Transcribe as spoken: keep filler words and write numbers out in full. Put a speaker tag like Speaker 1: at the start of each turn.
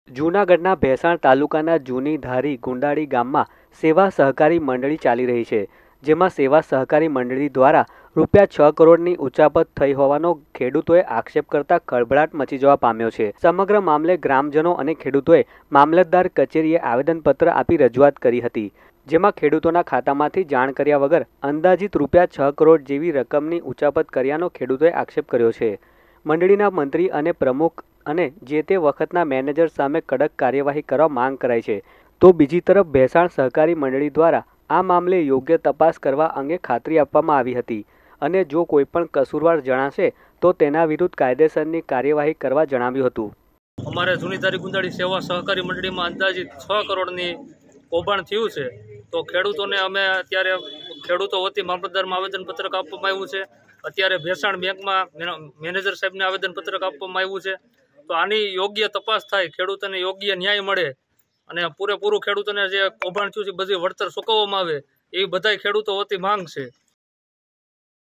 Speaker 1: જૂનાગઢના ભેંસાણ તાલુકાના જૂની ધારી ગુંડાળી ગામમાં સેવા સહકારી મંડળી ચાલી રહી છે, જેમાં સેવા સહકારી મંડળી દ્વારા રૂપિયા છ કરોડની ઉચાપત થઈ હોવાનો ખેડૂતોએ આક્ષેપ કરતા ખળભળાટ મચી જવા પામ્યો છે। સમગ્ર મામલે ગ્રામજનો અને ખેડૂતોએ મામલતદાર કચેરીએ આવેદનપત્ર આપી રજૂઆત કરી હતી, જેમાં ખેડૂતોના ખાતામાંથી જાણ કર્યા વગર અંદાજિત રૂપિયા છ કરોડ જેવી રકમની ઉચાપત કર્યાનો ખેડૂતોએ આક્ષેપ કર્યો છે। મંડળીના મંત્રી અને પ્રમુખ અને જે તે વખતના મેનેજર સામે કડક કાર્યવાહી કરવા માંગ કરાઈ છે, તો બીજી તરફ ભેંસાણ સહકારી મંડળી દ્વારા આ મામલે યોગ્ય તપાસ કરવા અંગે ખાતરી આપવામાં આવી હતી અને જો કોઈ પણ કસૂરવાર જણાશે તો તેના વિરુદ્ધ કાયદેસરની કાર્યવાહી કરવા જણાવ્યું હતું।
Speaker 2: અમારે જૂની ધારી ગુંદાળી સેવા સહકારી મંડળીમાં અંદાજિત છ કરોડની કૌભાંડ થયું છે, તો ખેડૂતોને અમે અત્યારે ખેડૂતો વતી મામલતદારમાં આવેદનપત્રક આપવામાં આવ્યું છે। અત્યારે ભેંસાણ બેંકમાં મેનેજર સાહેબને આવેદનપત્રક આપવામાં આવ્યું છે। તો આની યોગ્ય તપાસ થાય, ખેડૂતોને યોગ્ય ન્યાય મળે અને પૂરેપૂરું ખેડૂતોને જે કૌભાંડ થયું છે બધી વળતર ચૂકવવામાં આવે એવી બધા ખેડૂતો વતી માંગ છે।